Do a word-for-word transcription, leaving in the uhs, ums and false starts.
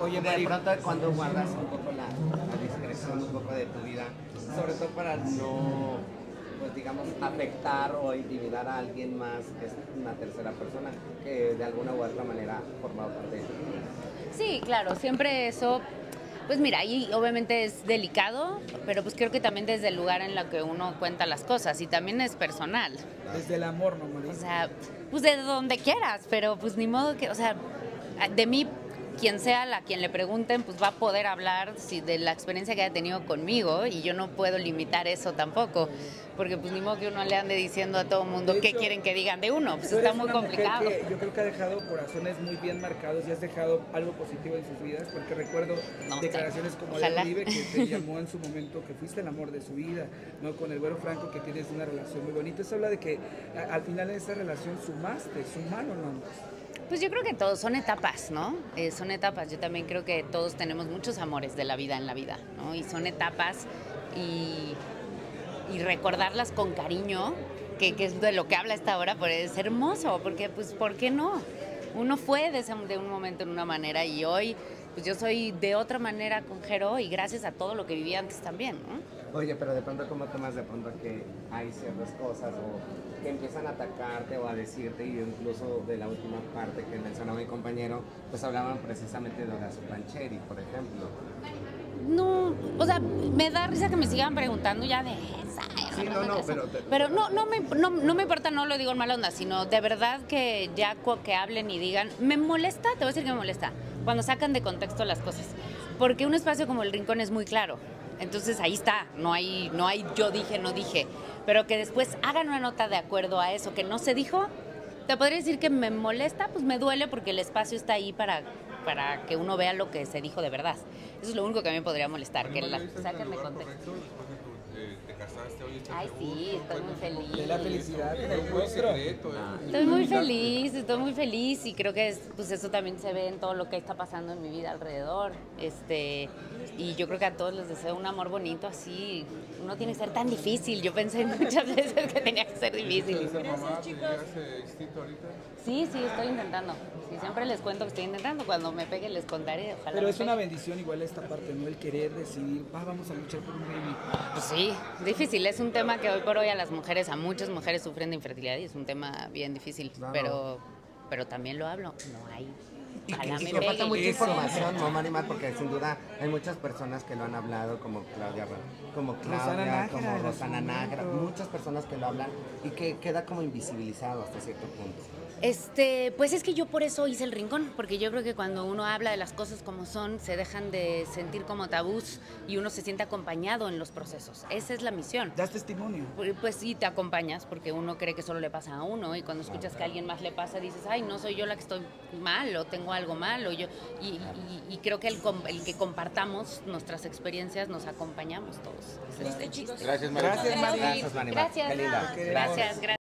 Oye, de Mari, pronto cuando guardas un poco la, la discreción, un poco de tu vida, sobre todo para no, pues digamos, afectar o intimidar a alguien más que es una tercera persona que de alguna u otra manera ha formado parte de tu vida. Sí, claro, siempre eso, pues mira, ahí obviamente es delicado, pero pues creo que también desde el lugar en el que uno cuenta las cosas y también es personal. desde el amor, ¿no, Mari? O sea, pues de donde quieras, pero pues ni modo que, o sea, de mí, quien sea la quien le pregunten, pues va a poder hablar si, de la experiencia que haya tenido conmigo y yo no puedo limitar eso tampoco, porque pues ni modo que uno le ande diciendo a todo el mundo De qué hecho, quieren que digan de uno, pues Tú está eres muy una mujer complicado. que yo creo que ha dejado corazones muy bien marcados y has dejado algo positivo en sus vidas, porque recuerdo No sé. declaraciones como Ojalá. de Uribe, que te llamó en su momento, que fuiste el amor de su vida, ¿no? Con el Güero Franco, que tienes una relación muy bonita. Eso habla de que a- al final en esta relación sumaste, sumaron ambos. Pues yo creo que todos son etapas, ¿no? Eh, son etapas. Yo también creo que todos tenemos muchos amores de la vida en la vida, ¿no? Y son etapas y, y recordarlas con cariño, que, que es de lo que habla esta hora, pues es hermoso, porque pues, ¿por qué no? Uno fue de, ese, de un momento en una manera y hoy, pues yo soy de otra manera con Jero y gracias a todo lo que viví antes también, ¿no? Oye, pero de pronto, ¿cómo tomas de pronto que hay ciertas cosas o que empiezan a atacarte o a decirte, y incluso de la última parte que mencionaba mi compañero, pues hablaban precisamente de Horacio Pancheri, por ejemplo? No, o sea, me da risa que me sigan preguntando ya de esa. Sí, no, no, eso. pero te- Pero no, no me, no, no me importa, no lo digo en mala onda, sino de verdad que ya cu- que hablen y digan, me molesta, te voy a decir que me molesta, cuando sacan de contexto las cosas. Porque un espacio como El Rincón es muy claro. Entonces ahí está, no hay, no hay yo dije, no dije. Pero que después hagan una nota de acuerdo a eso que no se dijo, te podría decir que me molesta, pues me duele porque el espacio está ahí para, para que uno vea lo que se dijo de verdad. Eso es lo único que a mí me podría molestar, que la saquen de contexto. Te casaste, hoy estás Ay, sí, estoy muy feliz. De la felicidad en el muy rostro. secreto, ¿eh? Estoy muy feliz, estoy muy feliz y creo que es, pues eso también se ve en todo lo que está pasando en mi vida alrededor. Este, y yo creo que a todos les deseo un amor bonito así. No tiene que ser tan difícil. Yo pensé muchas veces que tenía que ser difícil. ¿Quieres ser mamá? ¿Te llegaste instinto ahorita? Sí, sí, estoy intentando. Sí, siempre les cuento que estoy intentando. Cuando me pegue les contaré. Ojalá Pero me es una pegue. bendición igual esta parte, ¿no? El querer decidir, va, vamos a luchar por un baby. Pues sí, difícil. Es un tema que hoy por hoy a las mujeres, a muchas mujeres sufren de infertilidad y es un tema bien difícil. Claro. Pero, pero también lo hablo. No hay. Ojalá Y me que falta pegue. mucha Eso. información, ¿no, Marimar? Porque sin duda hay muchas personas que lo han hablado, como Claudia, como Claudia, Rosana Nájera, como en su Rosana Nájera, momento. muchas personas que lo hablan y que queda como invisibilizado hasta cierto punto. Este, pues es que yo por eso hice El Rincón, porque yo creo que cuando uno habla de las cosas como son, se dejan de sentir como tabús y uno se siente acompañado en los procesos. Esa es la misión. Das testimonio. Pues pues sí, te acompañas porque uno cree que solo le pasa a uno y cuando escuchas que a alguien más le pasa dices, ay, no soy yo la que estoy mal o tengo algo mal o yo y, y- y creo que el, com- el que compartamos nuestras experiencias nos acompañamos todos. Ese es el chiste. Gracias, María. Gracias, Mari. Gracias, Marimar. Gracias, Qué linda. gracias, gracias.